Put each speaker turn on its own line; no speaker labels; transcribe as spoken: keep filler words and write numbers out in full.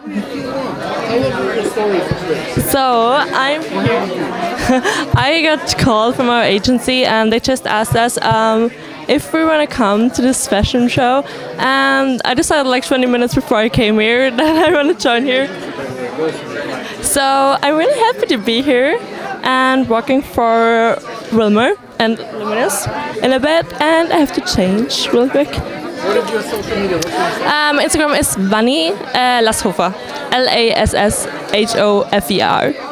So I'm here. I got called from our agency and they just asked us um, if we want to come to this fashion show, and I decided like twenty minutes before I came here that I want to join here. So I'm really happy to be here and working for Wilmer and Luminous in a bit, and I have to change real quick.
What is your social media?
Um, Instagram is Vanny uh, Lashofer, L A S S H O F E R.